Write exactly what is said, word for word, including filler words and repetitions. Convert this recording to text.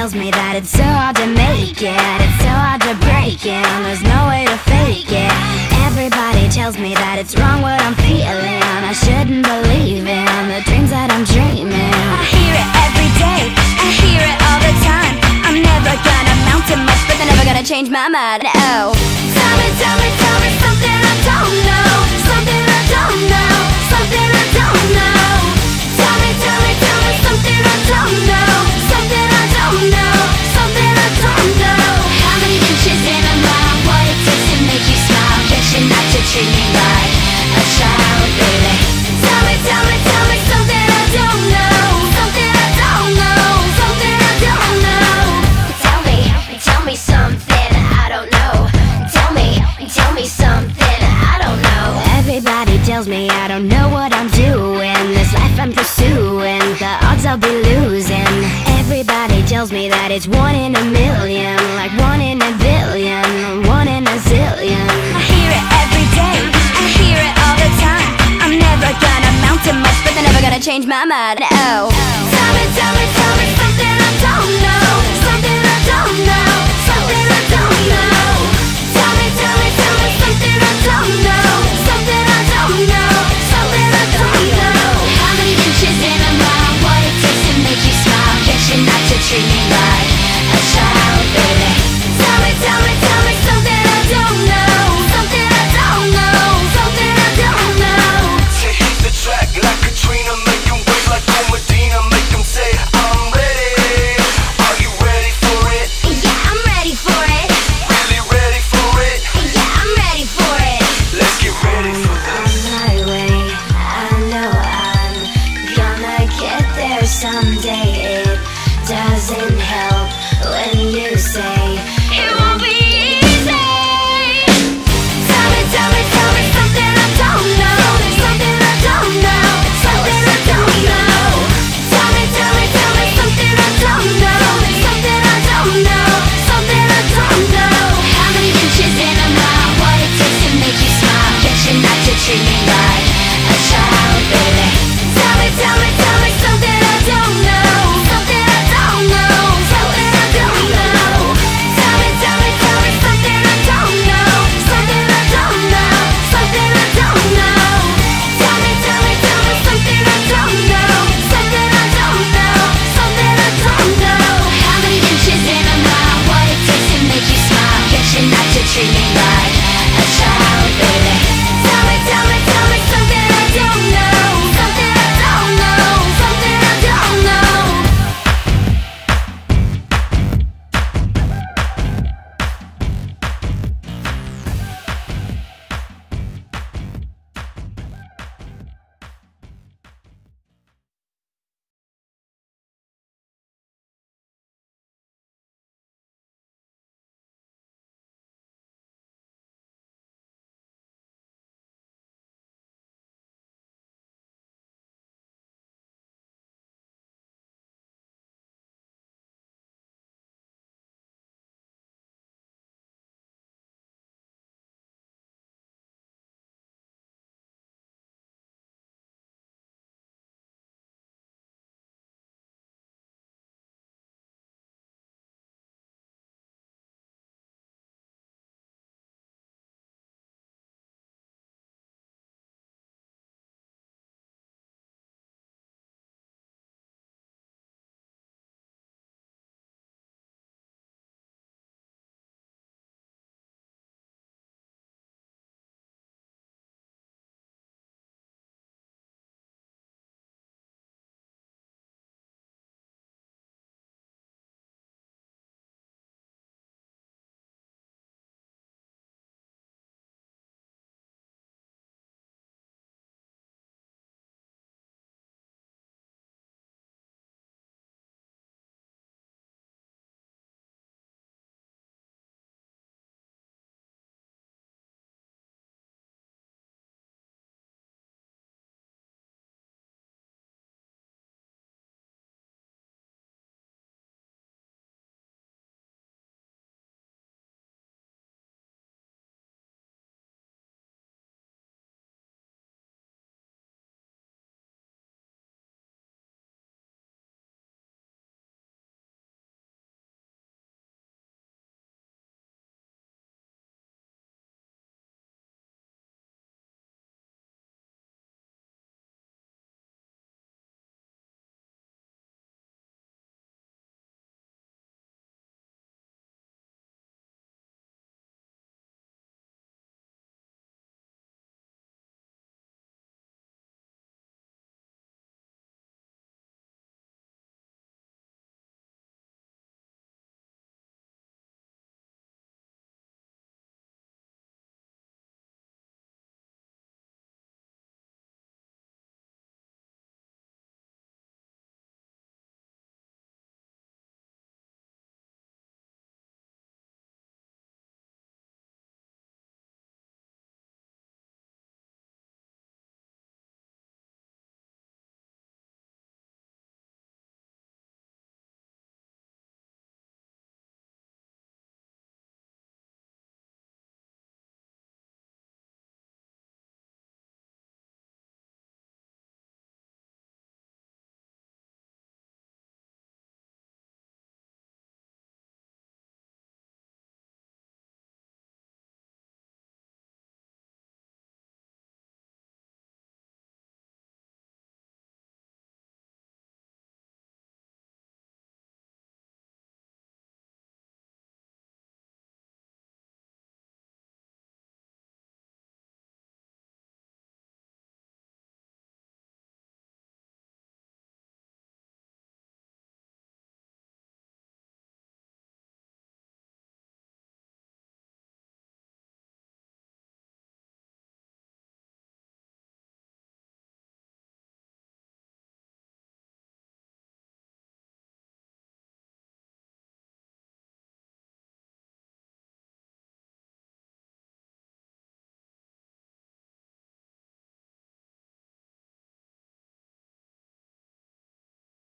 tells me that it's so hard to make it, it's so hard to break it, and there's no way to fake it. Everybody tells me that it's wrong what I'm feeling, I shouldn't believe in the dreams that I'm dreaming. I hear it every day, I hear it all the time. I'm never gonna amount to much, but they're never gonna change my mind. Oh, tell me, tell me, tell me something I don't know, something I don't know, something I don't know. Tell me, tell me, tell me something I don't know, something I don't know, something I don't know. How many inches in a mile? What it takes to make you smile? Get you not to treat me like a child, baby. Tell me, tell me, tell me something I don't know, something I don't know, something I don't know. Tell me, tell me something I don't know. Tell me, tell me something I don't know. Everybody tells me I don't know what I'm doing, this life I'm pursuing, the odds I'll be losing. Everybody tells me that it's one in a million, like one in a billion, one in a zillion. I hear it every day, I hear it all the time. I'm never gonna amount to much, but they're never gonna change my mind. Oh.